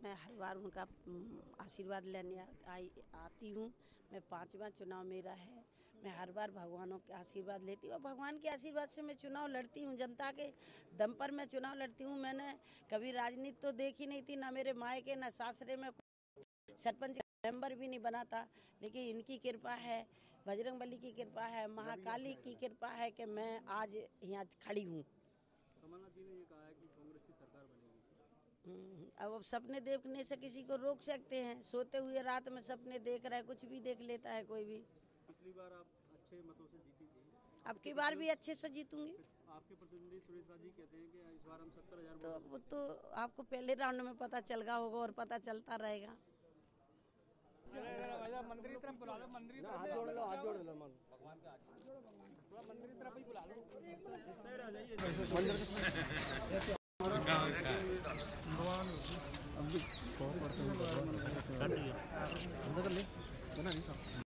मैं हर बार उनका आशीर्वाद लेने आती हूँ। मैं 5वां चुनाव मेरा है। मैं हर बार भगवानों के आशीर्वाद लेती हूँ और भगवान के आशीर्वाद से मैं चुनाव लड़ती हूँ। जनता के दम पर मैं चुनाव लड़ती हूँ। मैंने कभी राजनीति तो देखी नहीं थी, ना मेरे मायके ना सासरे में सरपंच मेंबर भी नहीं बना था, लेकिन इनकी कृपा है, बजरंगबली की कृपा है, महाकाली की कृपा है कि मैं आज यहाँ खड़ी हूँ। कमलनाथ जी ने ये कहा है कि कांग्रेस की सरकार बनेगी। अब सपने देखने से किसी को रोक सकते हैं? सोते हुए रात में सपने देख रहा है, कुछ भी देख लेता है कोई भी। पिछली बार आप अच्छे मतों से जीती थी, अब की बार भी अच्छे से जीतूंगी। आपके प्रतिनिधि सुरेश राज जी कहते हैं कि इस बार हम 70,000 तो वो तो आपको पहले राउंड में पता चल गया होगा और पता चलता रहेगा। मंदिर की तरफ बुला लो, मंदिर की तरफ हाथ जोड़ लो, हाथ जोड़ लो, भगवान के हाथ थोड़ा मंदिर की तरफ ही बुला लो, इस साइड आ जाइए। भगवान